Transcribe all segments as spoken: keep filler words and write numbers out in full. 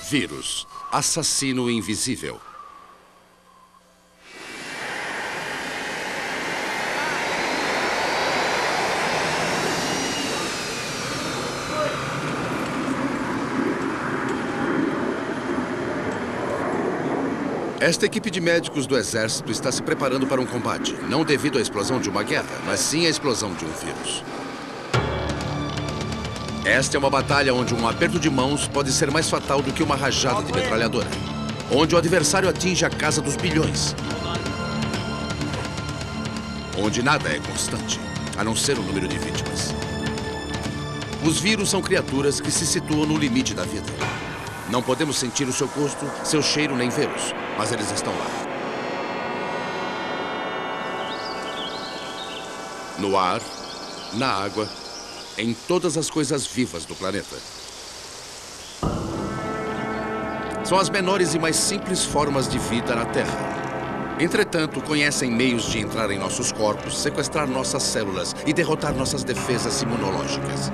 Vírus, assassino invisível. Esta equipe de médicos do Exército está se preparando para um combate, não devido à explosão de uma guerra, mas sim à explosão de um vírus. Esta é uma batalha onde um aperto de mãos pode ser mais fatal do que uma rajada de metralhadora. Onde o adversário atinge a casa dos bilhões. Onde nada é constante, a não ser o número de vítimas. Os vírus são criaturas que se situam no limite da vida. Não podemos sentir o seu gosto, seu cheiro nem vê-los, mas eles estão lá. No ar, na água, em todas as coisas vivas do planeta. São as menores e mais simples formas de vida na Terra. Entretanto, conhecem meios de entrar em nossos corpos, sequestrar nossas células e derrotar nossas defesas imunológicas.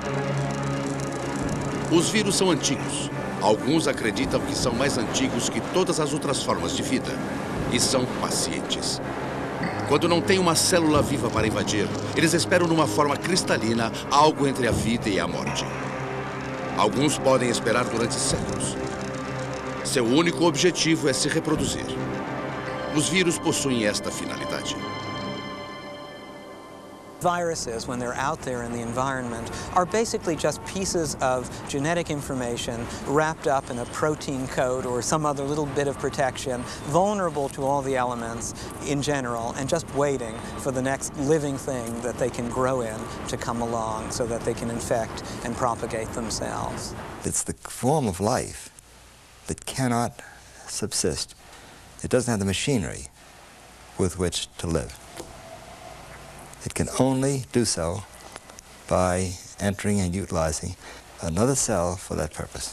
Os vírus são antigos. Alguns acreditam que são mais antigos que todas as outras formas de vida. E são pacientes. Quando não tem uma célula viva para invadir, eles esperam numa forma cristalina algo entre a vida e a morte. Alguns podem esperar durante séculos. Seu único objetivo é se reproduzir. Os vírus possuem esta finalidade. Viruses, when they're out there in the environment, are basically just pieces of genetic information wrapped up in a protein coat or some other little bit of protection, vulnerable to all the elements in general, and just waiting for the next living thing that they can grow in to come along so that they can infect and propagate themselves. It's the form of life that cannot subsist. It doesn't have the machinery with which to live. It can only do so by entering and utilizing another cell for that purpose.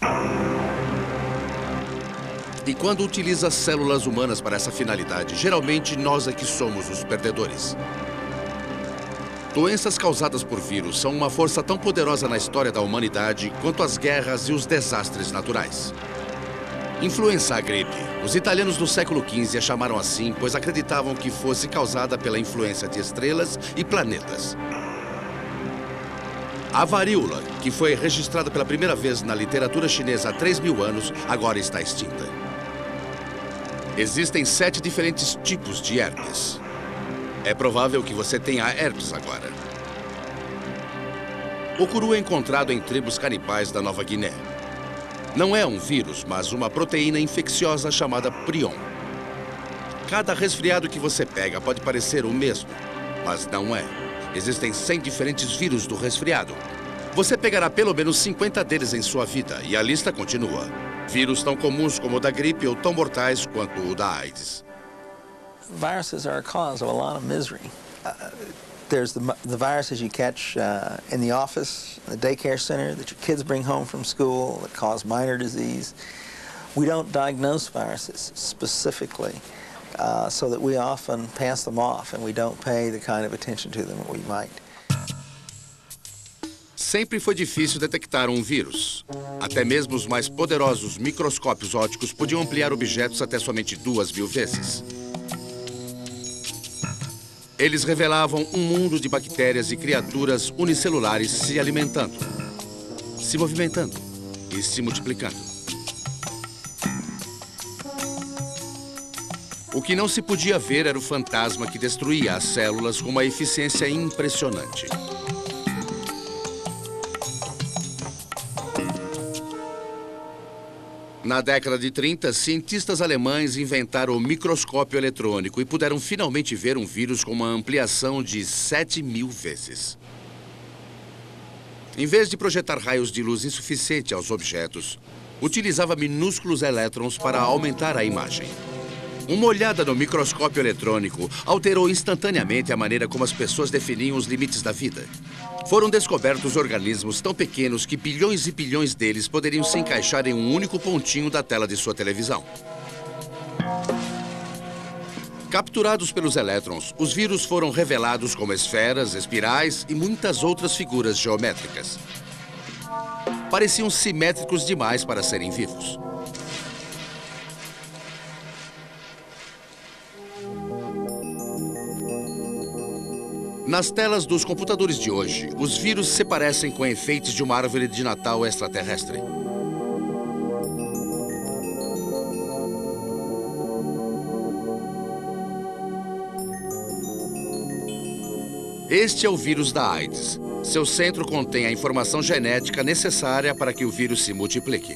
E quando utiliza células humanas para essa finalidade, geralmente nós é que somos os perdedores. Doenças causadas por vírus são uma força tão poderosa na história da humanidade quanto as guerras e os desastres naturais. Influenza, a gripe. Os italianos do século quinze a chamaram assim, pois acreditavam que fosse causada pela influência de estrelas e planetas. A varíola, que foi registrada pela primeira vez na literatura chinesa há três mil anos, agora está extinta. Existem sete diferentes tipos de herpes. É provável que você tenha herpes agora. O curu é encontrado em tribos canibais da Nova Guiné. Não é um vírus, mas uma proteína infecciosa chamada prion. Cada resfriado que você pega pode parecer o mesmo, mas não é. Existem cem diferentes vírus do resfriado. Você pegará pelo menos cinquenta deles em sua vida, e a lista continua. Vírus tão comuns como o da gripe ou tão mortais quanto o da AIDS. Viruses are a cause of a lot of misery. Uh, There's the, the viruses you catch uh, in the office, the daycare center, that your kids bring home from school that cause minor disease. We don't diagnose viruses specifically, uh, so that we often pass them off and we don't pay the kind of attention to them that we might. Sempre foi difícil detectar um vírus. Até mesmo os mais poderosos microscópios ópticos podiam ampliar objetos até somente duas mil vezes. Eles revelavam um mundo de bactérias e criaturas unicelulares se alimentando, se movimentando e se multiplicando. O que não se podia ver era o fantasma que destruía as células com uma eficiência impressionante. Na década de trinta, cientistas alemães inventaram o microscópio eletrônico e puderam finalmente ver um vírus com uma ampliação de sete mil vezes. Em vez de projetar raios de luz insuficiente aos objetos, utilizava minúsculos elétrons para aumentar a imagem. Uma olhada no microscópio eletrônico alterou instantaneamente a maneira como as pessoas definiam os limites da vida. Foram descobertos organismos tão pequenos que bilhões e bilhões deles poderiam se encaixar em um único pontinho da tela de sua televisão. Capturados pelos elétrons, os vírus foram revelados como esferas, espirais e muitas outras figuras geométricas. Pareciam simétricos demais para serem vivos. Nas telas dos computadores de hoje, os vírus se parecem com enfeites de uma árvore de Natal extraterrestre. Este é o vírus da AIDS. Seu centro contém a informação genética necessária para que o vírus se multiplique.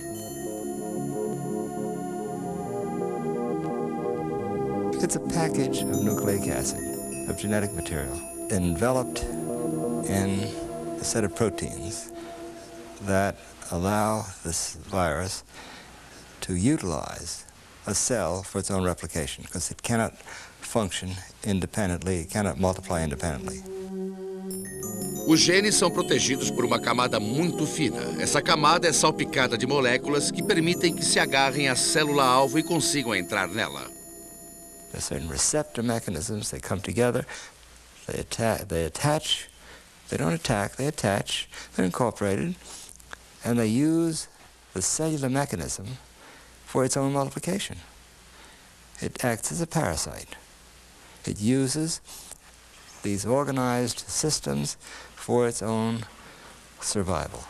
It's a package of nucleic acid, of genetic material, enveloped in a set of proteins that allow this virus to utilize a cell for its own replication, because it cannot function independently, it cannot multiply independently. Os genes são protegidos por uma camada muito fina. Essa camada é salpicada de moléculas que permitem que se agarrem à célula-alvo e consigam entrar nela. There are certain receptor mechanisms, they come together, they, atta they attach, they don't attack, they attach, they're incorporated, and they use the cellular mechanism for its own multiplication. It acts as a parasite. It uses these organized systems for its own survival.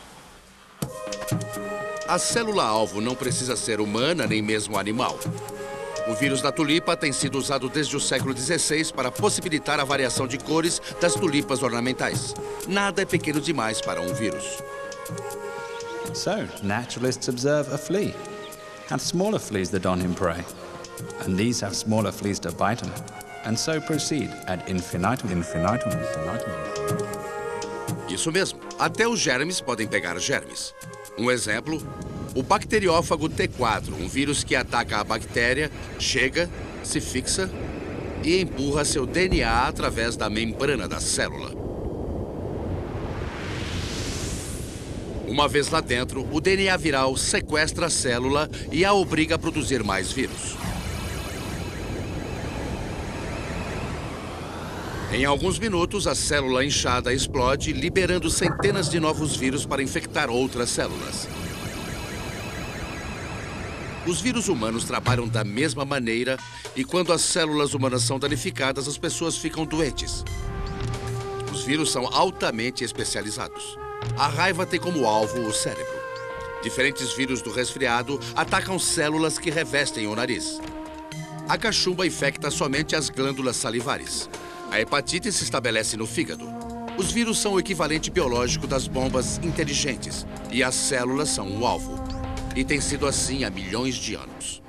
A célula-alvo não precisa ser humana nem mesmo animal. O vírus da tulipa tem sido usado desde o século dezesseis para possibilitar a variação de cores das tulipas ornamentais. Nada é pequeno demais para um vírus. So, naturalists observe a flea and smaller fleas that on him prey. And these have smaller fleas to bite them. And so proceed ad infinitum, infinitum, infinitum. Isso mesmo. Até os germes podem pegar germes. Um exemplo, o bacteriófago T quatro, um vírus que ataca a bactéria, chega, se fixa e empurra seu D N A através da membrana da célula. Uma vez lá dentro, o D N A viral sequestra a célula e a obriga a produzir mais vírus. Em alguns minutos, a célula inchada explode, liberando centenas de novos vírus para infectar outras células. Os vírus humanos trabalham da mesma maneira e quando as células humanas são danificadas, as pessoas ficam doentes. Os vírus são altamente especializados. A raiva tem como alvo o cérebro. Diferentes vírus do resfriado atacam células que revestem o nariz. A cachumba infecta somente as glândulas salivares. A hepatite se estabelece no fígado. Os vírus são o equivalente biológico das bombas inteligentes e as células são o alvo. E tem sido assim há milhões de anos.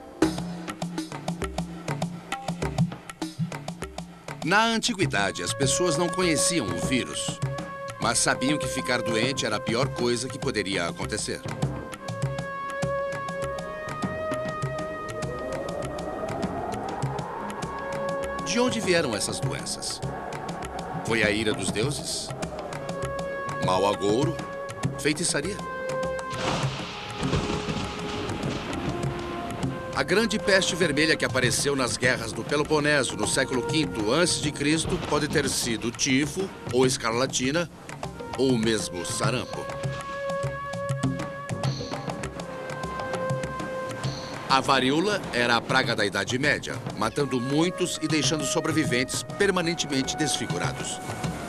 Na antiguidade, as pessoas não conheciam o vírus, mas sabiam que ficar doente era a pior coisa que poderia acontecer. De onde vieram essas doenças? Foi a ira dos deuses? Mau agouro? Feitiçaria? A grande peste vermelha que apareceu nas guerras do Peloponeso no século quinto antes de Cristo pode ter sido tifo, ou escarlatina, ou mesmo sarampo. A varíola era a praga da Idade Média, matando muitos e deixando sobreviventes permanentemente desfigurados.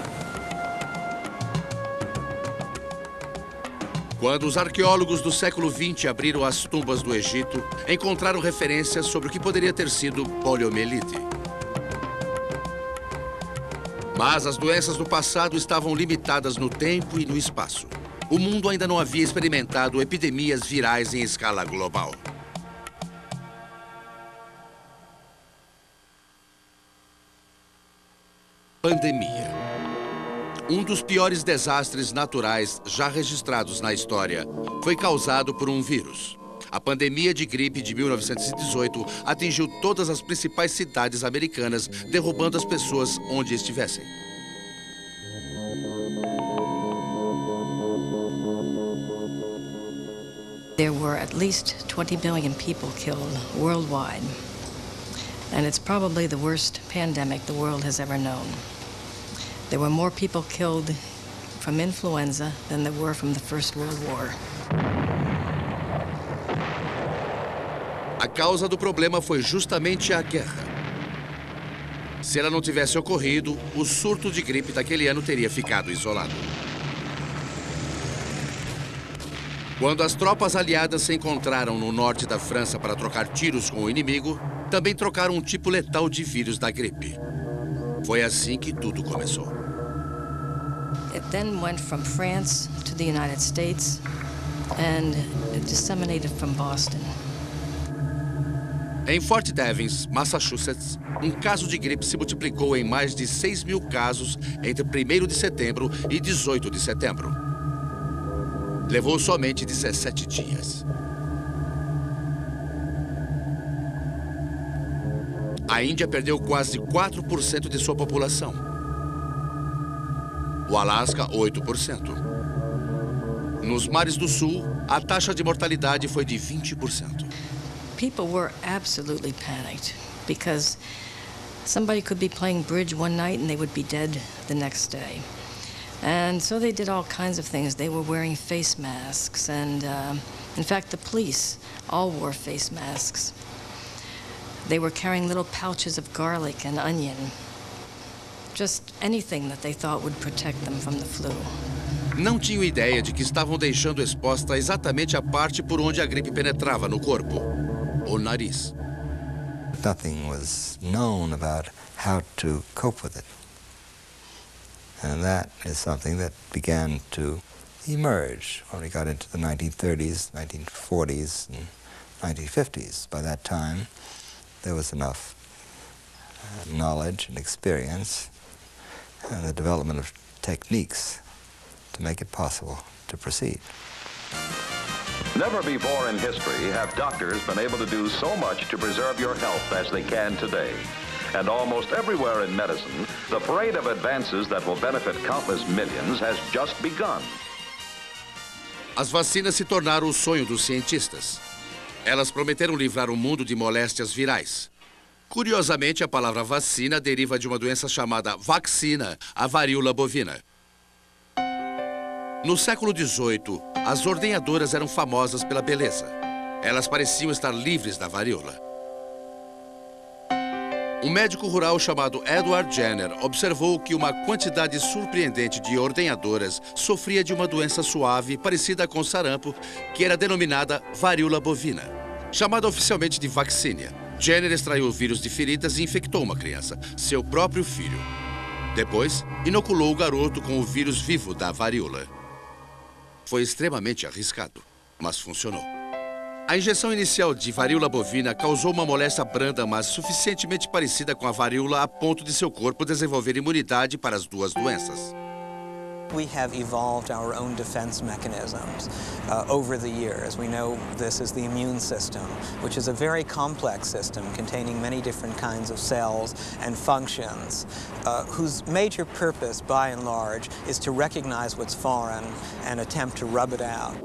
Quando os arqueólogos do século vinte abriram as tumbas do Egito, encontraram referências sobre o que poderia ter sido poliomielite. Mas as doenças do passado estavam limitadas no tempo e no espaço. O mundo ainda não havia experimentado epidemias virais em escala global. Pandemia. Um dos piores desastres naturais já registrados na história foi causado por um vírus. A pandemia de gripe de mil novecentos e dezoito atingiu todas as principais cidades americanas, derrubando as pessoas onde estivessem. There were at least twenty million people killed worldwide, and it's probably the worst pandemic the world has ever known. There were more people killed from influenza than there were from the First World War. A causa do problema foi justamente a guerra. Se ela não tivesse ocorrido, o surto de gripe daquele ano teria ficado isolado. Quando as tropas aliadas se encontraram no norte da França para trocar tiros com o inimigo, também trocaram um tipo letal de vírus da gripe. Foi assim que tudo começou. It then went from France to the United States and it disseminated from Boston. Em Fort Devens, Massachusetts, um caso de gripe se multiplicou em mais de seis mil casos entre primeiro de setembro e dezoito de setembro. Levou somente dezessete dias. A Índia perdeu quase quatro por cento de sua população. O Alasca, oito por cento. Nos mares do sul, a taxa de mortalidade foi de vinte por cento. People were absolutely panicked because somebody could be playing bridge one night and they would be dead the next day. And so they did all kinds of things. They were wearing face masks and, uh, in fact, the police all wore face masks. They were carrying little pouches of garlic and onion, just anything that they thought would protect them from the flu. Não tinham ideia de que estavam deixando exposta exatamente a parte por onde a gripe penetrava no corpo, o nariz. Nothing was known about how to cope with it. And that is something that began to emerge when we got into the nineteen thirties, nineteen forties, and nineteen fifties. By that time, there was enough uh, knowledge and experience and the development of techniques to make it possible to proceed. Never before in history have doctors been able to do so much to preserve your health as they can today. And almost everywhere in medicine, the parade of advances that will benefit countless millions has just begun. As vacinas se tornaram o sonho dos cientistas. Elas prometeram livrar o mundo de moléstias virais. Curiosamente, a palavra vacina deriva de uma doença chamada vaccina, a varíola bovina. No século dezoito, as ordenhadoras eram famosas pela beleza. Elas pareciam estar livres da varíola. Um médico rural chamado Edward Jenner observou que uma quantidade surpreendente de ordenhadoras sofria de uma doença suave parecida com sarampo, que era denominada varíola bovina. Chamada oficialmente de vaccinia, Jenner extraiu o vírus de feridas e infectou uma criança, seu próprio filho. Depois, inoculou o garoto com o vírus vivo da varíola. Foi extremamente arriscado, mas funcionou. A injeção inicial de varíola bovina causou uma moléstia branda, mas suficientemente parecida com a varíola a ponto de seu corpo desenvolver imunidade para as duas doenças. We have evolved our own defense mechanisms uh, over the years. We know this is the immune system, which is a very complex system containing many different kinds of cells and functions, uh, whose major purpose, by and large, is to recognize what's foreign and attempt to rub it out.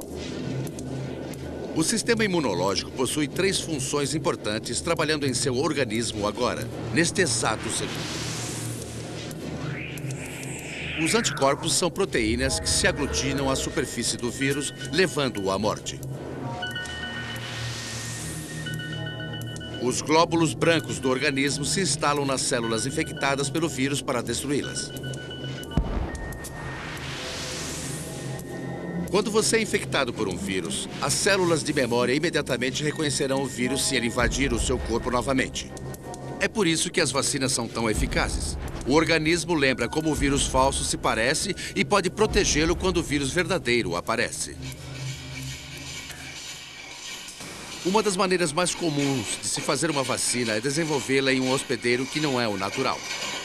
O sistema imunológico possui três funções importantes trabalhando em seu organismo agora, neste exato segundo. Os anticorpos são proteínas que se aglutinam à superfície do vírus, levando-o à morte. Os glóbulos brancos do organismo se instalam nas células infectadas pelo vírus para destruí-las. Quando você é infectado por um vírus, as células de memória imediatamente reconhecerão o vírus se ele invadir o seu corpo novamente. É por isso que as vacinas são tão eficazes. O organismo lembra como o vírus falso se parece e pode protegê-lo quando o vírus verdadeiro aparece. Uma das maneiras mais comuns de se fazer uma vacina é desenvolvê-la em um hospedeiro que não é o natural.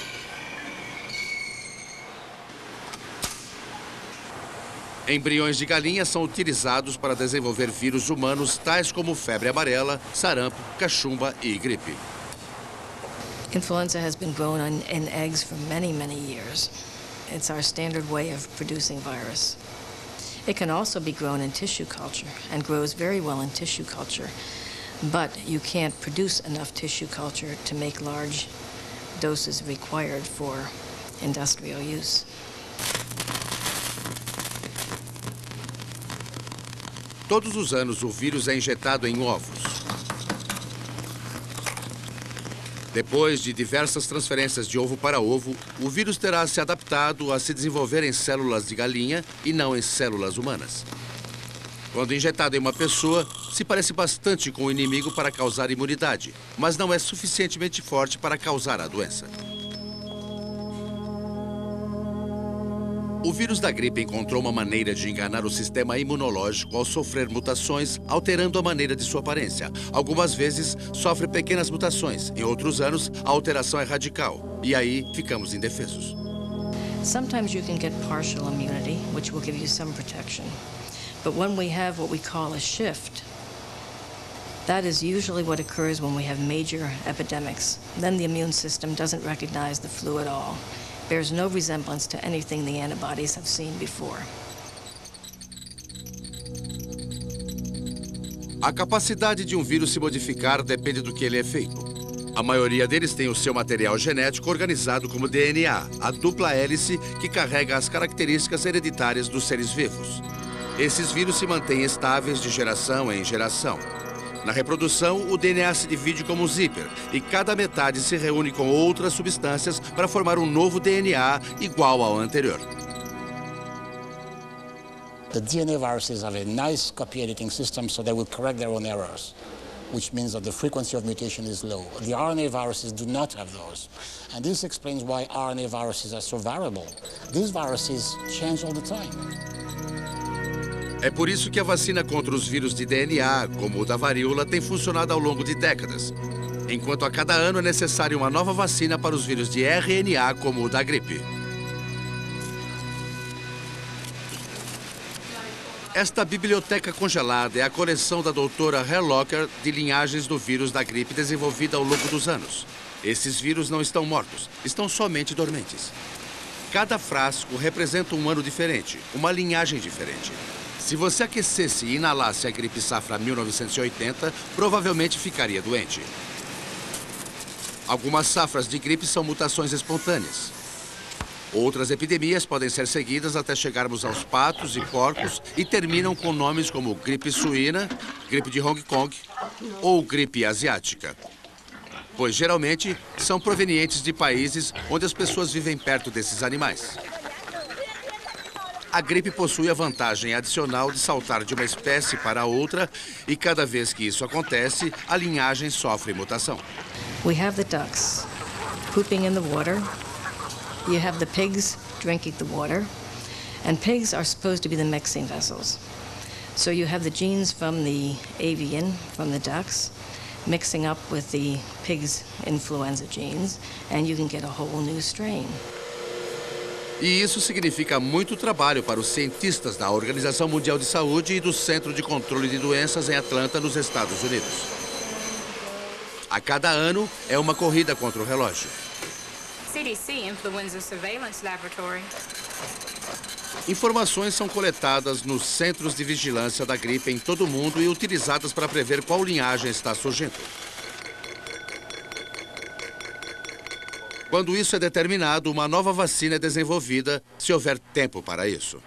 Embriões de galinha são utilizados para desenvolver vírus humanos tais como febre amarela, sarampo, cachumba e gripe. Influenza has been grown on, in eggs for many, many years. It's our standard way of producing virus. It can also be grown in tissue culture and grows very well in tissue culture, but you can't produce enough tissue culture to make large doses required for industrial use. Todos os anos, o vírus é injetado em ovos. Depois de diversas transferências de ovo para ovo, o vírus terá se adaptado a se desenvolver em células de galinha e não em células humanas. Quando injetado em uma pessoa, se parece bastante com o inimigo para causar imunidade, mas não é suficientemente forte para causar a doença. O vírus da gripe encontrou uma maneira de enganar o sistema imunológico ao sofrer mutações, alterando a maneira de sua aparência. Algumas vezes, sofre pequenas mutações. Em outros anos, a alteração é radical. E aí, ficamos indefesos. Sometimes you can get partial immunity, which will give you some protection. But when we have what we call a shift, that is usually what occurs when we have major epidemics. Then the immune system doesn't recognize the flu at all. Bears no resemblance to anything the antibodies have seen before. A capacidade de um vírus se modificar depende do que ele é feito. A maioria deles tem o seu material genético organizado como D N A, a dupla hélice que carrega as características hereditárias dos seres vivos. Esses vírus se mantêm estáveis de geração em geração. Na reprodução, o D N A se divide como um zíper e cada metade se reúne com outras substâncias para formar um novo D N A igual ao anterior. The D N A viruses have a nice copy editing system, so they will correct their own errors, which means that the frequency of mutation is low. The R N A viruses do not have those. And this explains why R N A viruses are so variable. These viruses change all the time. É por isso que a vacina contra os vírus de D N A, como o da varíola, tem funcionado ao longo de décadas. Enquanto a cada ano é necessária uma nova vacina para os vírus de R N A, como o da gripe. Esta biblioteca congelada é a coleção da doutora Herlocker de linhagens do vírus da gripe desenvolvida ao longo dos anos. Esses vírus não estão mortos, estão somente dormentes. Cada frasco representa um ano diferente, uma linhagem diferente. Se você aquecesse e inalasse a gripe safra mil novecentos e oitenta, provavelmente ficaria doente. Algumas safras de gripe são mutações espontâneas. Outras epidemias podem ser seguidas até chegarmos aos patos e porcos e terminam com nomes como gripe suína, gripe de Hong Kong ou gripe asiática. Pois geralmente são provenientes de países onde as pessoas vivem perto desses animais. A gripe possui a vantagem adicional de saltar de uma espécie para outra e cada vez que isso acontece, a linhagem sofre mutação. We have the ducks pooping in the water. You have the pigs drinking the water. And pigs are supposed to be the mixing vessels. So you have the genes from the avian, from the ducks, mixing up with the pigs' influenza genes, and you can get a whole new strain. E isso significa muito trabalho para os cientistas da Organização Mundial de Saúde e do Centro de Controle de Doenças em Atlanta, nos Estados Unidos. A cada ano, é uma corrida contra o relógio. C D C Influenza Surveillance Laboratory. Informações são coletadas nos centros de vigilância da gripe em todo o mundo e utilizadas para prever qual linhagem está surgindo. Quando isso é determinado, uma nova vacina é desenvolvida, se houver tempo para isso.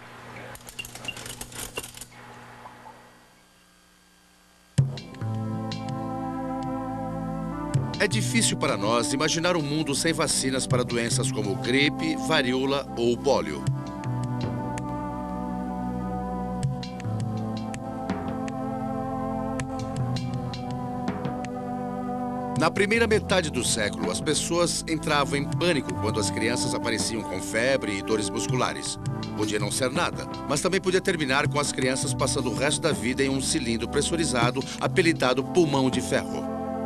É difícil para nós imaginar um mundo sem vacinas para doenças como gripe, varíola ou pólio. Na primeira metade do século, as pessoas entravam em pânico quando as crianças apareciam com febre e dores musculares. Podia não ser nada, mas também podia terminar com as crianças passando o resto da vida em um cilindro pressurizado, apelidado pulmão de ferro.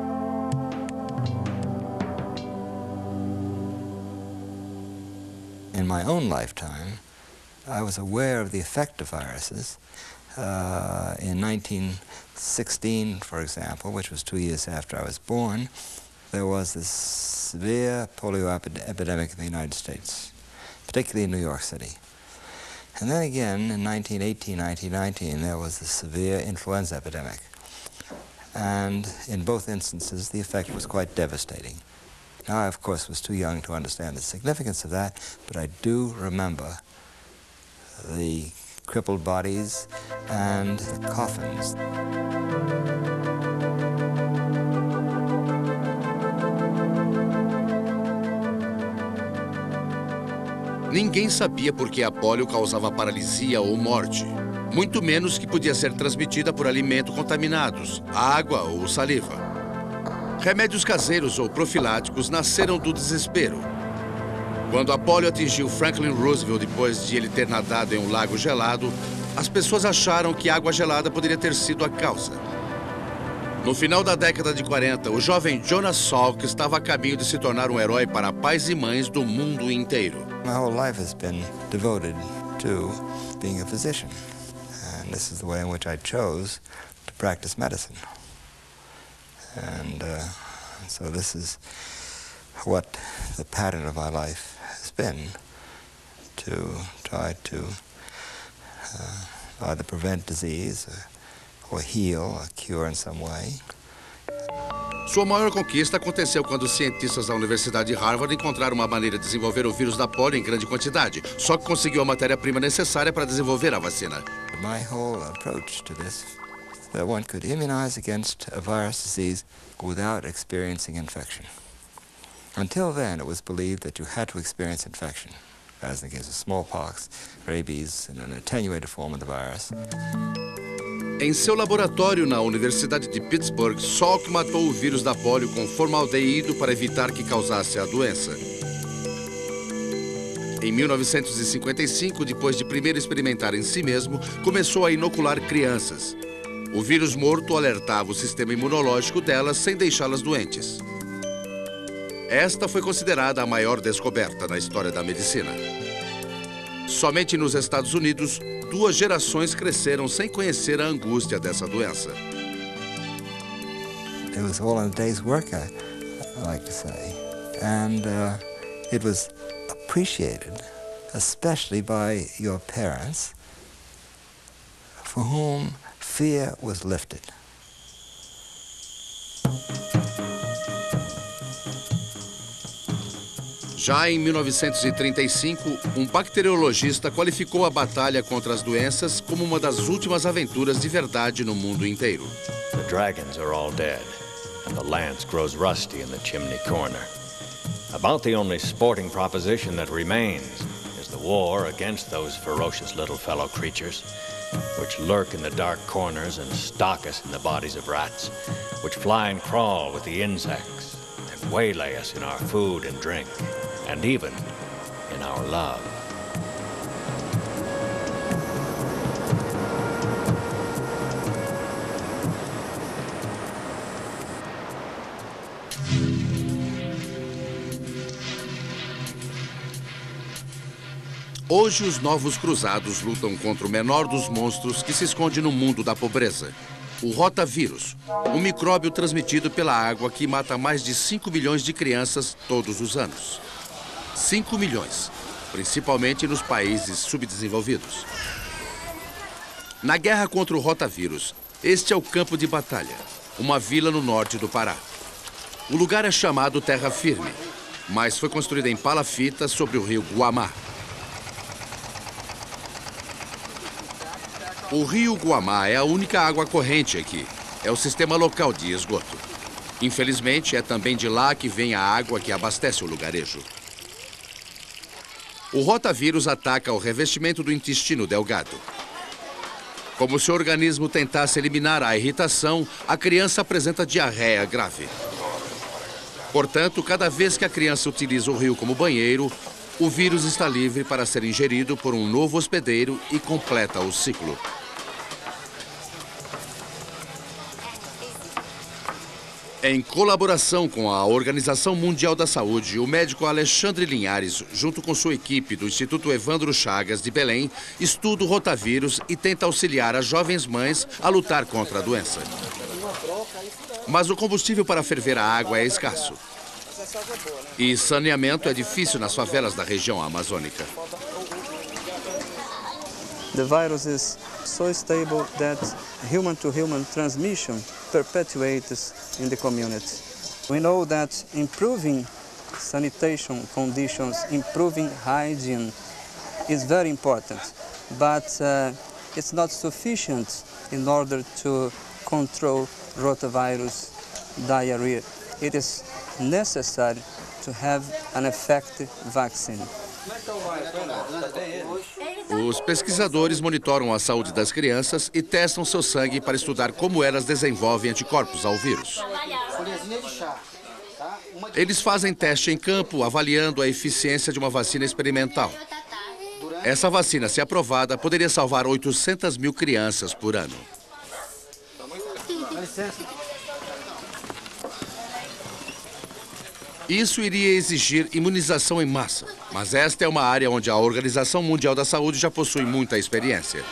In my own lifetime, I was aware of the effect of viruses. Uh, in nineteen sixteen, for example, which was two years after I was born, there was this severe polio epi epidemic in the United States, particularly in New York City. And then again, in nineteen eighteen, nineteen nineteen, there was the severe influenza epidemic. And in both instances, the effect was quite devastating. Now, I, of course, was too young to understand the significance of that, but I do remember the crippled bodies and the coffins. Ninguém sabia por que a polio causava paralisia ou morte, muito menos que podia ser transmitida por alimentos contaminados, água ou saliva. Remédios caseiros ou profiláticos nasceram do desespero. Quando a polio atingiu Franklin Roosevelt depois de ele ter nadado em um lago gelado, as pessoas acharam que água gelada poderia ter sido a causa. No final da década de quarenta, o jovem Jonas Salk estava a caminho de se tornar um herói para pais e mães do mundo inteiro. My whole life has been devoted to being a physician, and this is the way in which I chose to practice medicine. And uh, so this is what the pattern of my life has been, to try to uh, either prevent disease or, or heal or cure in some way. Sua maior conquista aconteceu quando os cientistas da Universidade de Harvard encontraram uma maneira de desenvolver o vírus da polio em grande quantidade, só que conseguiu a matéria-prima necessária para desenvolver a vacina. My whole approach to this is that one could immunize against a virus disease without experiencing infection. Until then, it was believed that you had to experience infection, as in the case of smallpox, rabies, and an attenuated form of the virus. Em seu laboratório na Universidade de Pittsburgh, Salk matou o vírus da polio com formaldeído para evitar que causasse a doença. Em mil novecentos e cinquenta e cinco, depois de primeiro experimentar em si mesmo, começou a inocular crianças. O vírus morto alertava o sistema imunológico delas sem deixá-las doentes. Esta foi considerada a maior descoberta na história da medicina. Somente nos Estados Unidos, duas gerações cresceram sem conhecer a angústia dessa doença. It was all in a day's work, I, I like to say. And uh, it was appreciated, especially by your parents, for whom fear was lifted. Já em mil novecentos e trinta e cinco, um bacteriologista qualificou a batalha contra as doenças como uma das últimas aventuras de verdade no mundo inteiro. The dragons are all dead, and the lance grows rusty in the chimney corner. About the only sporting proposition that remains is the war against those ferocious little fellow creatures, which lurk in the dark corners and stalk us in the bodies of rats, which fly and crawl with the insects, and waylay us in our food and drink, and even in our love. Hoje, os novos cruzados lutam contra o menor dos monstros que se esconde no mundo da pobreza. O rotavírus, um micróbio transmitido pela água que mata mais de cinco milhões de crianças todos os anos. cinco milhões, principalmente nos países subdesenvolvidos. Na guerra contra o rotavírus, este é o campo de batalha, uma vila no norte do Pará. O lugar é chamado Terra Firme, mas foi construído em palafita sobre o rio Guamá. O rio Guamá é a única água corrente aqui. É o sistema local de esgoto. Infelizmente, é também de lá que vem a água que abastece o lugarejo. O rotavírus ataca o revestimento do intestino delgado. Como se o organismo tentasse eliminar a irritação, a criança apresenta diarreia grave. Portanto, cada vez que a criança utiliza o rio como banheiro, o vírus está livre para ser ingerido por um novo hospedeiro e completa o ciclo. Em colaboração com a Organização Mundial da Saúde, o médico Alexandre Linhares, junto com sua equipe do Instituto Evandro Chagas de Belém, estuda o rotavírus e tenta auxiliar as jovens mães a lutar contra a doença. Mas o combustível para ferver a água é escasso. E saneamento é difícil nas favelas da região amazônica. The virus is so stable that human-to-human transmission perpetuates in the community. We know that improving sanitation conditions, improving hygiene is very important, but uh, it's not sufficient in order to control rotavirus diarrhea. It is necessary to have an effective vaccine. Os pesquisadores monitoram a saúde das crianças e testam seu sangue para estudar como elas desenvolvem anticorpos ao vírus. Eles fazem teste em campo, avaliando a eficiência de uma vacina experimental. Essa vacina, se aprovada, poderia salvar oitocentas mil crianças por ano. Isso iria exigir imunização em massa, mas esta é uma área onde a Organização Mundial da Saúde já possui muita experiência.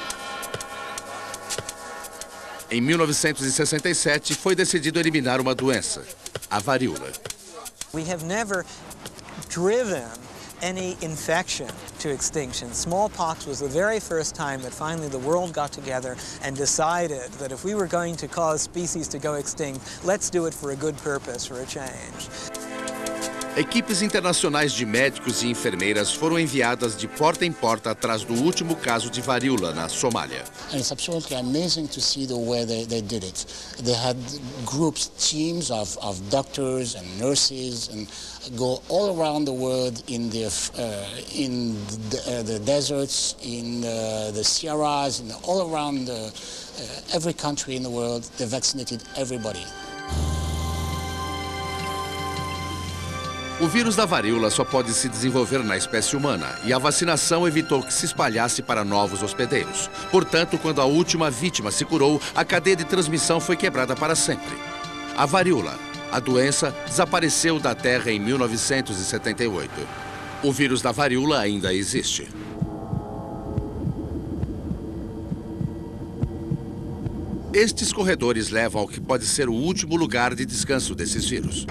Em mil novecentos e sessenta e sete, foi decidido eliminar uma doença, a varíola. We have never driven any infection to extinction. Smallpox was the very first time that finally the world got together and decided that if we were going to cause species to go extinct, let's do it for a good purpose, for a change. Equipes internacionais de médicos e enfermeiras foram enviadas de porta em porta atrás do último caso de varíola na Somália. And it's absolutely amazing to see the way they, they did it. They had groups, teams of, of doctors and nurses and go all around the world in the, uh, in the, uh, the deserts, in uh, the Sierras, and all around the, uh, every country in the world. They vaccinated everybody. O vírus da varíola só pode se desenvolver na espécie humana e a vacinação evitou que se espalhasse para novos hospedeiros. Portanto, quando a última vítima se curou, a cadeia de transmissão foi quebrada para sempre. A varíola, a doença, desapareceu da Terra em mil novecentos e setenta e oito. O vírus da varíola ainda existe. Estes corredores levam ao que pode ser o último lugar de descanso desses vírus.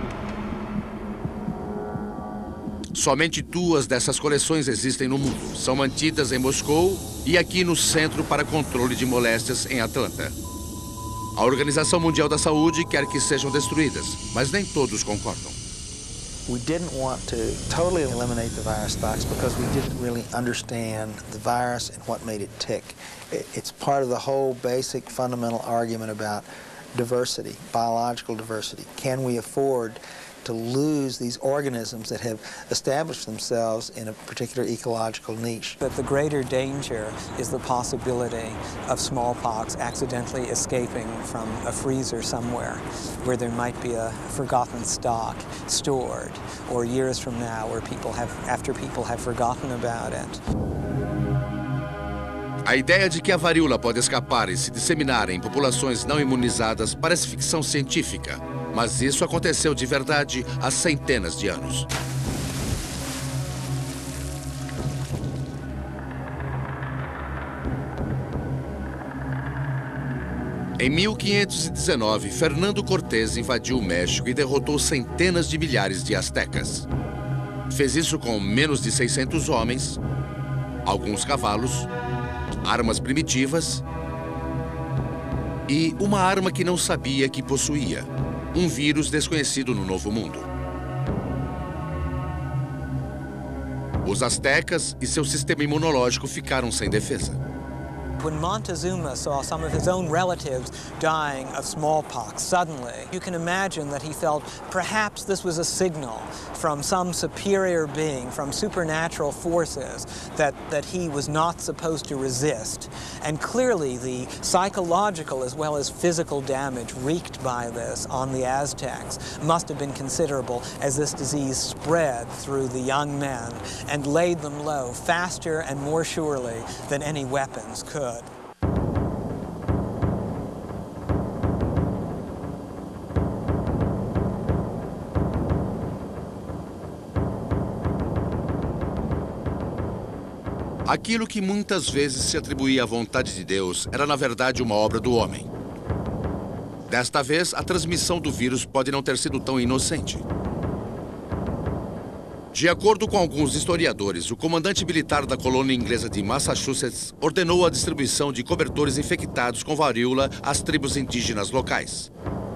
Somente duas dessas coleções existem no mundo. São mantidas em Moscou e aqui no Centro para Controle de Moléstias, em Atlanta. A Organização Mundial da Saúde quer que sejam destruídas, mas nem todos concordam. We didn't want to totally eliminate the virus stocks because we didn't really understand the virus and what made it tick. It's part of the whole basic fundamental argument about diversity, biological diversity. Can we afford to lose these organisms that have established themselves in a particular ecological niche? But the greater danger is the possibility of smallpox accidentally escaping from a freezer somewhere where there might be a forgotten stock stored, or years from now where people have, after people have forgotten about it. A ideia de que a varíola pode escapar e se disseminar em populações não imunizadas parece ficção científica, mas isso aconteceu de verdade há centenas de anos. Em mil quinhentos e dezenove, Fernando Cortés invadiu o México e derrotou centenas de milhares de astecas. Fez isso com menos de seiscentos homens, alguns cavalos, armas primitivas e uma arma que não sabia que possuía. Um vírus desconhecido no Novo Mundo. Os astecas e seu sistema imunológico ficaram sem defesa. When Montezuma saw some of his own relatives dying of smallpox suddenly, you can imagine that he felt perhaps this was a signal from some superior being, from supernatural forces, that, that he was not supposed to resist. And clearly the psychological as well as physical damage wreaked by this on the Aztecs must have been considerable as this disease spread through the young men and laid them low faster and more surely than any weapons could. Aquilo que muitas vezes se atribuía à vontade de Deus era, na verdade, uma obra do homem. Desta vez, a transmissão do vírus pode não ter sido tão inocente. De acordo com alguns historiadores, o comandante militar da colônia inglesa de Massachusetts ordenou a distribuição de cobertores infectados com varíola às tribos indígenas locais.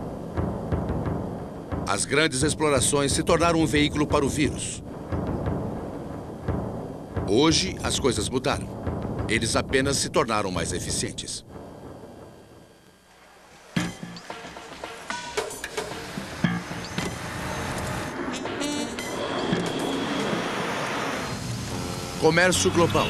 As grandes explorações se tornaram um veículo para o vírus. Hoje, as coisas mudaram. Eles apenas se tornaram mais eficientes. Comércio global.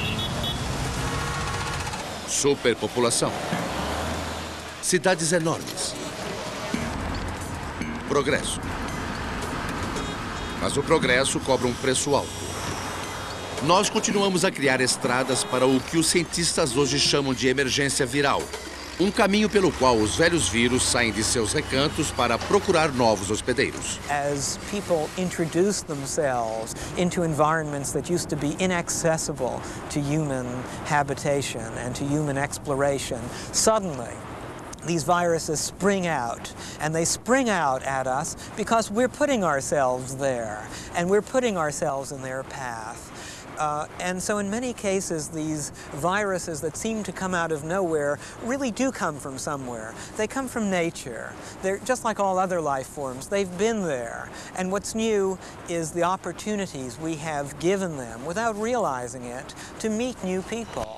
Superpopulação. Cidades enormes. Progresso. Mas o progresso cobra um preço alto. Nós continuamos a criar estradas para o que os cientistas hoje chamam de emergência viral. Um caminho pelo qual os velhos vírus saem de seus recantos para procurar novos hospedeiros. As people introduce themselves into environments that used to be inaccessible to human habitation and to human exploration, suddenly these viruses spring out, and they spring out at us because we're putting ourselves there, and we're putting ourselves in their path. Uh, and so in many cases, these viruses that seem to come out of nowhere really do come from somewhere. They come from nature. They're just like all other life forms. They've been there. And what's new is the opportunities we have given them, without realizing it, to meet new people.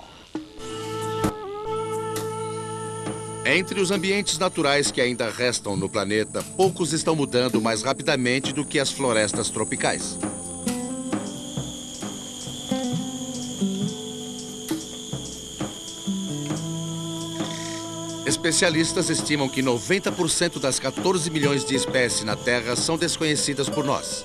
Entre os ambientes naturais que ainda restam no planeta, poucos estão mudando mais rapidamente do que as florestas tropicais. Especialistas estimam que noventa por cento das quatorze milhões de espécies na Terra são desconhecidas por nós.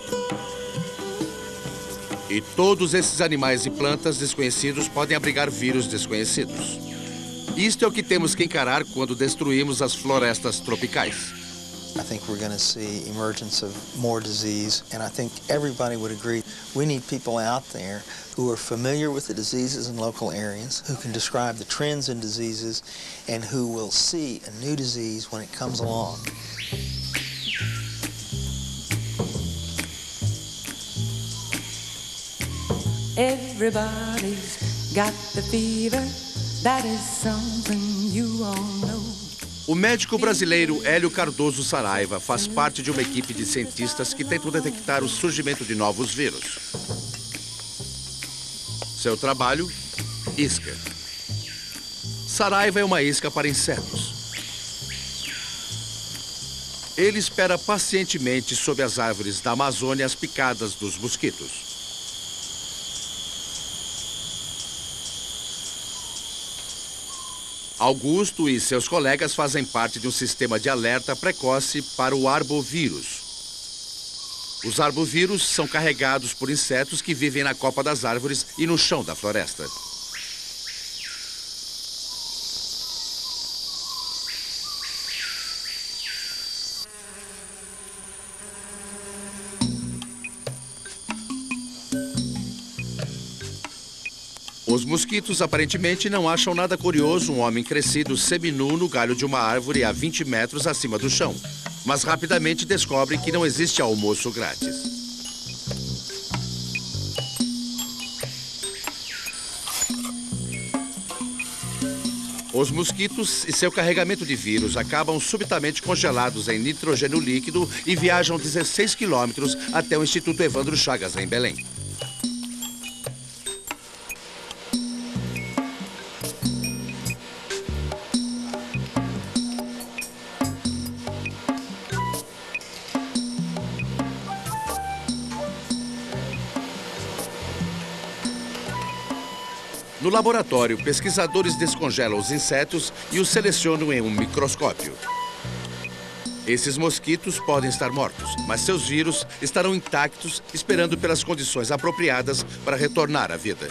E todos esses animais e plantas desconhecidos podem abrigar vírus desconhecidos. Isto é o que temos que encarar quando destruímos as florestas tropicais. I think we're going to see emergence of more disease, and I think everybody would agree we need people out there who are familiar with the diseases in local areas, who can describe the trends in diseases, and who will see a new disease when it comes along. Everybody's got the fever, that is something you all know. O médico brasileiro Hélio Cardoso Saraiva faz parte de uma equipe de cientistas que tentam detectar o surgimento de novos vírus. Seu trabalho? Isca. Saraiva é uma isca para insetos. Ele espera pacientemente sob as árvores da Amazônia as picadas dos mosquitos. Augusto e seus colegas fazem parte de um sistema de alerta precoce para o arbovírus. Os arbovírus são carregados por insetos que vivem na copa das árvores e no chão da floresta. Os mosquitos aparentemente não acham nada curioso um homem crescido seminu no galho de uma árvore a vinte metros acima do chão, mas rapidamente descobrem que não existe almoço grátis. Os mosquitos e seu carregamento de vírus acabam subitamente congelados em nitrogênio líquido e viajam dezesseis quilômetros até o Instituto Evandro Chagas, em Belém. No laboratório, pesquisadores descongelam os insetos e os selecionam em um microscópio. Esses mosquitos podem estar mortos, mas seus vírus estarão intactos, esperando pelas condições apropriadas para retornar à vida.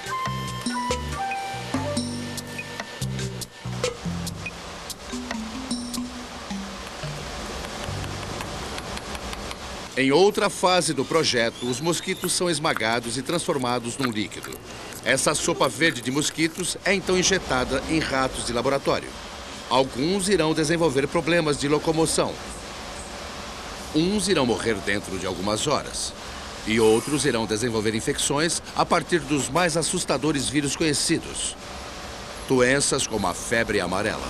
Em outra fase do projeto, os mosquitos são esmagados e transformados num líquido. Essa sopa verde de mosquitos é então injetada em ratos de laboratório. Alguns irão desenvolver problemas de locomoção. Uns irão morrer dentro de algumas horas. E outros irão desenvolver infecções a partir dos mais assustadores vírus conhecidos. Doenças como a febre amarela.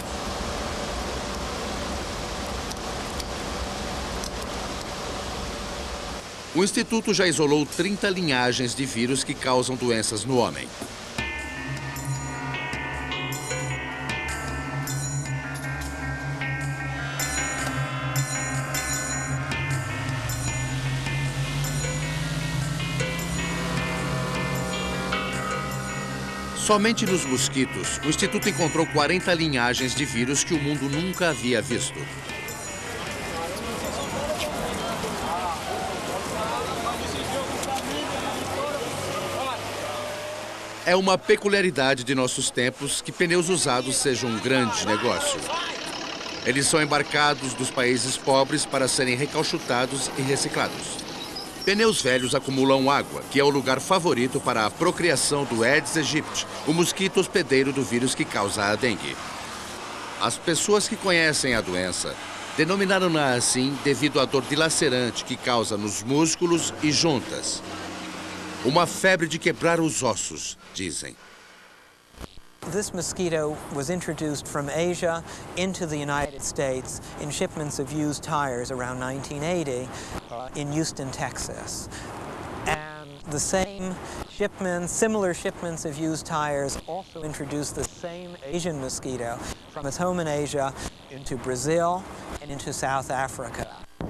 O Instituto já isolou trinta linhagens de vírus que causam doenças no homem. Somente nos mosquitos, o Instituto encontrou quarenta linhagens de vírus que o mundo nunca havia visto. É uma peculiaridade de nossos tempos que pneus usados sejam um grande negócio. Eles são embarcados dos países pobres para serem recauchutados e reciclados. Pneus velhos acumulam água, que é o lugar favorito para a procriação do Aedes aegypti, o mosquito hospedeiro do vírus que causa a dengue. As pessoas que conhecem a doença denominaram-na assim devido à dor dilacerante que causa nos músculos e juntas. Uma febre de quebrar os ossos, dizem. This mosquito was introduced from Asia into the United States in shipments of used tires around nineteen eighty uh, in Houston, Texas. And the same shipments, similar shipments of used tires also introduced the same Asian mosquito from its home in Asia into Brazil and into South Africa.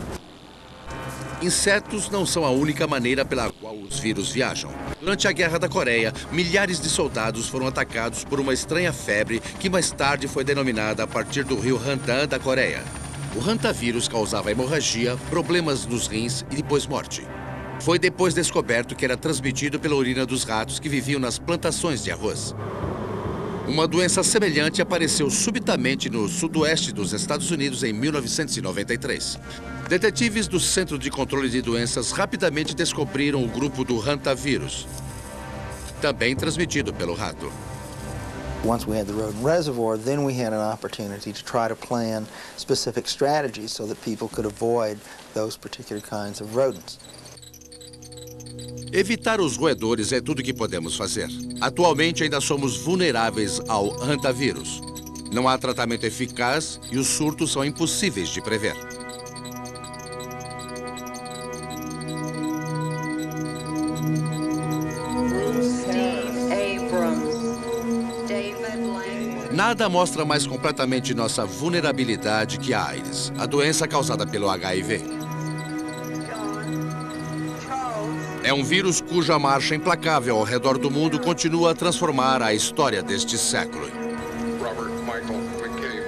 Insetos não são a única maneira pela qual os vírus viajam. Durante a Guerra da Coreia, milhares de soldados foram atacados por uma estranha febre que mais tarde foi denominada a partir do rio Hantan da Coreia. O hantavírus causava hemorragia, problemas nos rins e depois morte. Foi depois descoberto que era transmitido pela urina dos ratos que viviam nas plantações de arroz. Uma doença semelhante apareceu subitamente no sudoeste dos Estados Unidos em mil novecentos e noventa e três. Detetives do Centro de Controle de Doenças rapidamente descobriram o grupo do hantavírus, também transmitido pelo rato. Once we had the rodent reservoir, then we had an opportunity to try to plan specific strategies so that people could avoid those particular kinds of rodents. Evitar os roedores é tudo o que podemos fazer. Atualmente ainda somos vulneráveis ao hantavírus. Não há tratamento eficaz e os surtos são impossíveis de prever. Nada mostra mais completamente nossa vulnerabilidade que a AIDS, a doença causada pelo H I V. É um vírus cuja marcha implacável ao redor do mundo continua a transformar a história deste século. Robert Michael McCabe.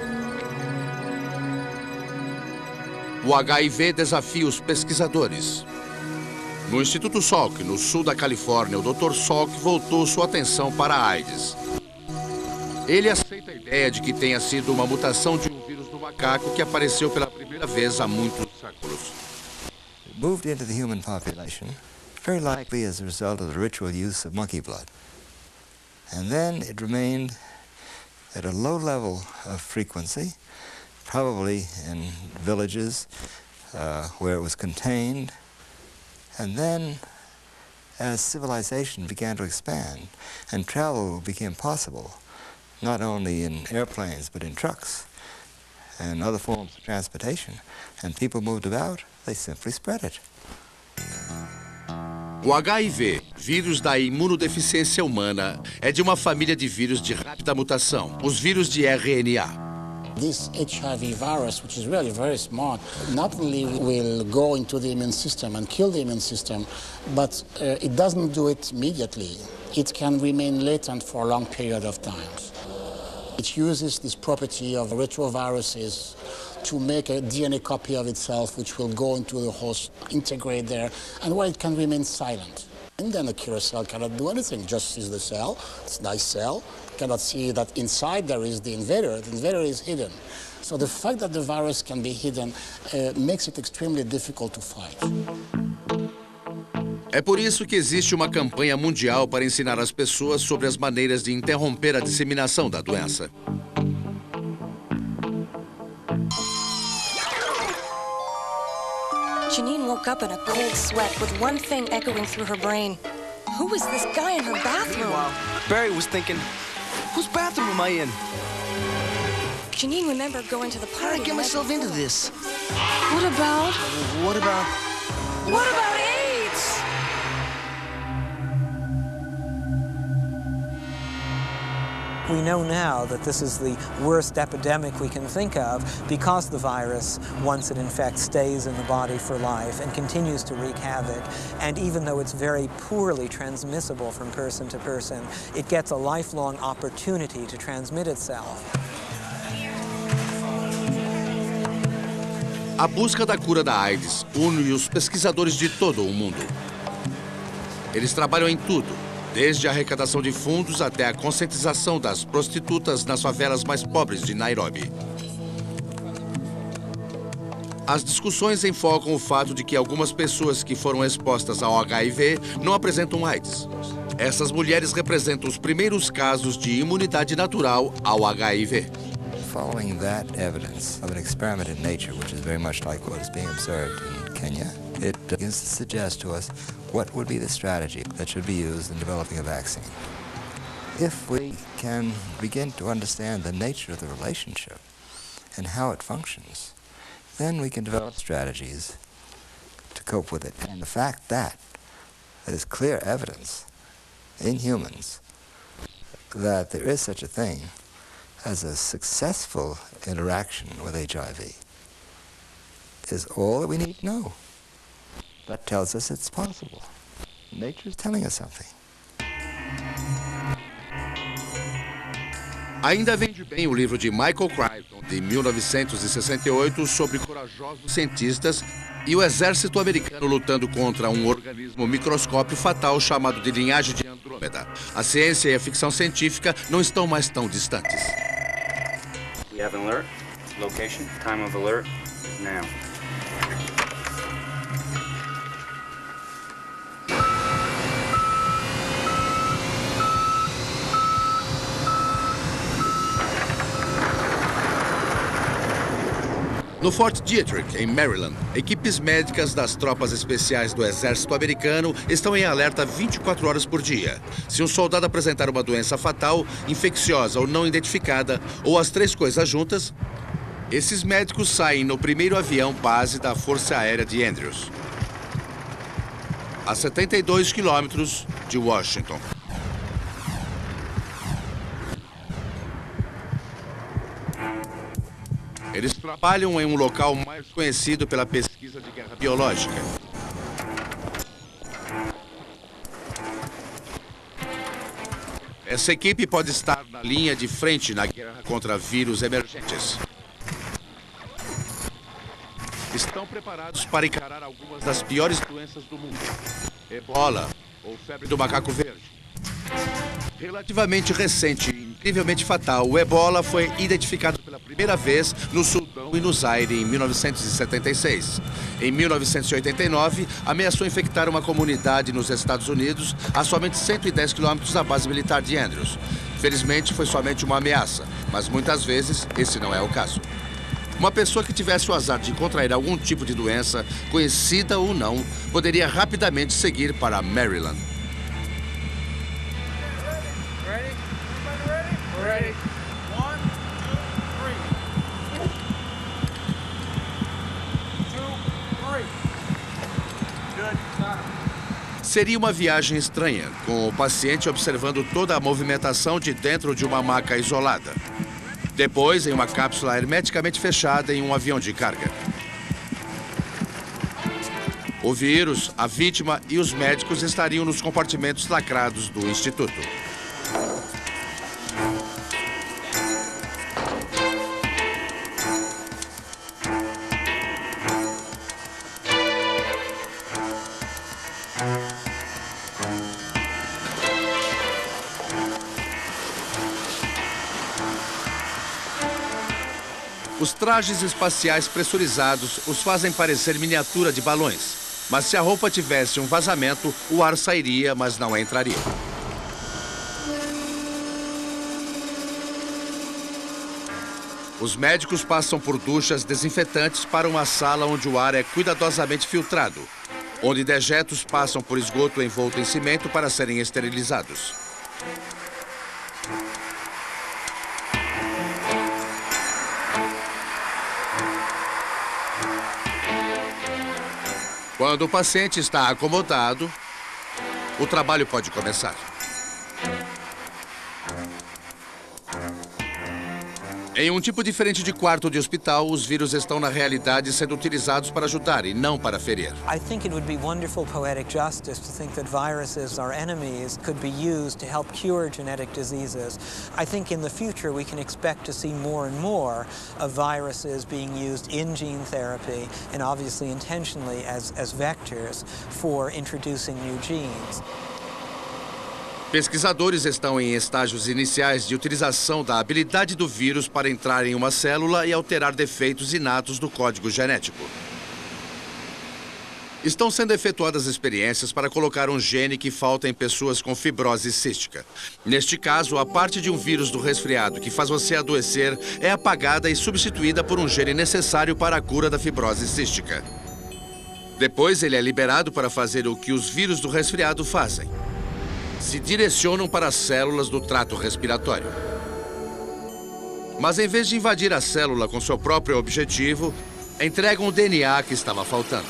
O H I V desafia os pesquisadores. No Instituto Salk, no sul da Califórnia, o doutor Salk voltou sua atenção para a AIDS. Ele aceita a ideia de que tenha sido uma mutação de um vírus do macaco que apareceu pela primeira vez há muitos séculos. It moved into the human population, very likely as a result of the ritual use of monkey blood. And then it remained at a low level of frequency, probably in villages uh, where it was contained. And then, as civilization began to expand and travel became possible, not only in airplanes, but in trucks and other forms of transportation, and people moved about, they simply spread it. O H I V, vírus da imunodeficiência humana, é de uma família de vírus de rápida mutação, os vírus de R N A. This H I V virus, which is really very smart, not only will go into the immune system and kill the immune system, but uh, it doesn't do it immediately. It can remain latent for a long period of time. It uses this property of retroviruses to make a D N A copy of itself, which will go into the host, integrate there, and where it can remain silent. And then the killer cell cannot do anything, just sees the cell, it's a nice cell, cannot see that inside there is the invader, the invader is hidden. So the fact that the virus can be hidden uh, makes it extremely difficult to fight. É por isso que existe uma campanha mundial para ensinar as pessoas sobre as maneiras de interromper a disseminação da doença. Janine woke up in a cold sweat with one thing echoing through her brain. Who was this guy in her bathroom? Meanwhile, Barry was thinking, whose bathroom am I in? Janine remembered going to the party. How did I get myself into this? What about? What about? What about AIDS? We know now that this is the worst epidemic we can think of because the virus, once it infects, stays in the body for life and continues to wreak havoc. And even though it's very poorly transmissible from person to person, it gets a lifelong opportunity to transmit itself. A busca da cura da AIDS une os pesquisadores de todo o mundo. Eles trabalham em tudo, desde a arrecadação de fundos até a conscientização das prostitutas nas favelas mais pobres de Nairobi. As discussões enfocam o fato de que algumas pessoas que foram expostas ao H I V não apresentam AIDS. Essas mulheres representam os primeiros casos de imunidade natural ao H I V. Following that evidence of an experiment in nature, which is very much like what is being observed in Kenya, it begins to suggest to us what would be the strategy that should be used in developing a vaccine. If we can begin to understand the nature of the relationship and how it functions, then we can develop strategies to cope with it. And the fact that there is clear evidence in humans that there is such a thing as a successful interaction with H I V is all that we need to know. That tells us it's possible. Nature is telling us something. Ainda vende bem o livro de Michael Crichton, de mil novecentos e sessenta e oito, sobre corajosos cientistas e o exército americano lutando contra um organismo microscópio fatal chamado de linhagem de Andrômeda. A ciência e a ficção científica não estão mais tão distantes. We have an alert. Location, time of alert, now. No Fort Detrick, em Maryland, equipes médicas das tropas especiais do exército americano estão em alerta vinte e quatro horas por dia. Se um soldado apresentar uma doença fatal, infecciosa ou não identificada, ou as três coisas juntas, esses médicos saem no primeiro avião base da Força Aérea de Andrews, a setenta e dois quilômetros de Washington. Eles trabalham em um local mais conhecido pela pesquisa de guerra biológica. Essa equipe pode estar na linha de frente na guerra contra vírus emergentes. Estão preparados para encarar algumas das piores doenças do mundo. Ebola ou febre do macaco verde. Relativamente recente e incrivelmente fatal, o Ebola foi identificado pela primeira vez no Sudão e no Zaire em mil novecentos e setenta e seis. Em mil novecentos e oitenta e nove, ameaçou infectar uma comunidade nos Estados Unidos a somente cento e dez quilômetros da base militar de Andrews. Felizmente, foi somente uma ameaça, mas muitas vezes esse não é o caso. Uma pessoa que tivesse o azar de contrair algum tipo de doença, conhecida ou não, poderia rapidamente seguir para Maryland. Ready? One, two, three. Two, three. Good. Got him. Seria uma viagem estranha, com o paciente observando toda a movimentação de dentro de uma maca isolada. Depois, em uma cápsula hermeticamente fechada em um avião de carga. O vírus, a vítima e os médicos estariam nos compartimentos lacrados do Instituto. Os trajes espaciais pressurizados os fazem parecer miniatura de balões. Mas se a roupa tivesse um vazamento, o ar sairia, mas não entraria. Os médicos passam por duchas desinfetantes para uma sala onde o ar é cuidadosamente filtrado, onde dejetos passam por esgoto envolto em cimento para serem esterilizados. Quando o paciente está acomodado, o trabalho pode começar. Em um tipo diferente de quarto de hospital, os vírus estão na realidade sendo utilizados para ajudar e não para ferir. I think it would be wonderful poetic justice to think that viruses, our enemies, could be used to help cure genetic diseases. I think in the future we can expect to see more and more of viruses being used in gene therapy and obviously intentionally as, as vectors for introducing new genes. Pesquisadores estão em estágios iniciais de utilização da habilidade do vírus para entrar em uma célula e alterar defeitos inatos do código genético. Estão sendo efetuadas experiências para colocar um gene que falta em pessoas com fibrose cística. Neste caso, a parte de um vírus do resfriado que faz você adoecer é apagada e substituída por um gene necessário para a cura da fibrose cística. Depois, ele é liberado para fazer o que os vírus do resfriado fazem. Se direcionam para as células do trato respiratório. Mas em vez de invadir a célula com seu próprio objetivo, entregam o D N A que estava faltando.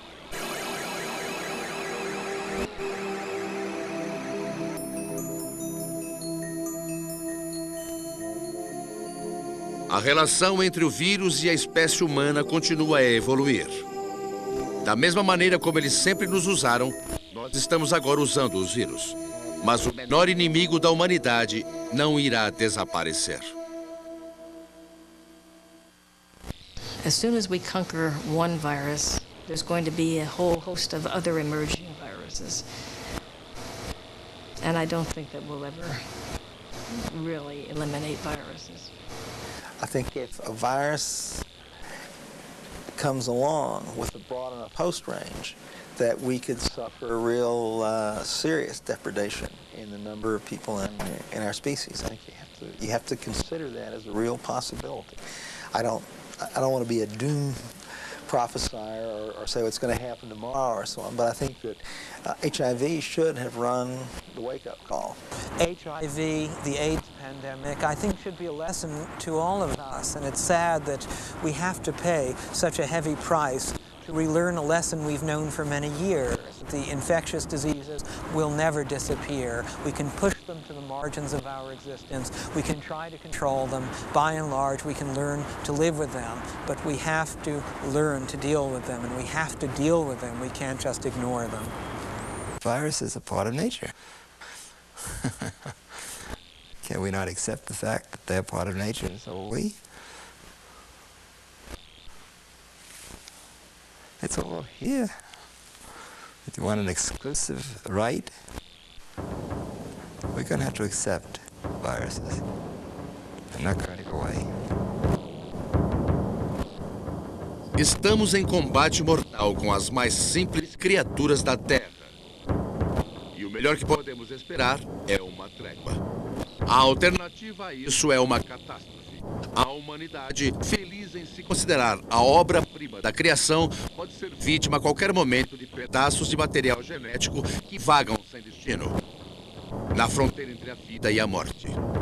A relação entre o vírus e a espécie humana continua a evoluir. Da mesma maneira como eles sempre nos usaram, nós estamos agora usando os vírus. Mas o menor inimigo da humanidade não irá desaparecer. As soon as we conquer one virus, there's going to be a whole host of other emerging viruses. And I don't think that we'll ever really eliminate viruses. I think if a virus comes along with a broad enough host range, that we could suffer real uh, serious depredation in the number of people in, in our species. I think you have to you have to consider that as a real possibility. I don't I don't want to be a doom prophesier or, or say what's going to happen tomorrow or so on, but I think that uh, H I V should have run the wake-up call. H I V, the AIDS pandemic, I think should be a lesson to all of us, and it's sad that we have to pay such a heavy price to relearn a lesson we've known for many years. The infectious diseases will never disappear. We can push them to the margins of our existence. We can try to control them. By and large, we can learn to live with them. But we have to learn to deal with them, and we have to deal with them. We can't just ignore them. Virus is a part of nature. Can we not accept the fact that they're part of nature, and so are we? It's all here. If you want an exclusive right, we're going to have to accept viruses. They're not going to go away. Estamos em combate mortal com as mais simples criaturas da Terra. E o melhor que podemos esperar é uma trégua. A alternativa a isso é uma catástrofe. A humanidade, feliz em se considerar a obra-prima da criação, pode ser vítima a qualquer momento de pedaços de material genético que vagam sem destino, na fronteira entre a vida e a morte.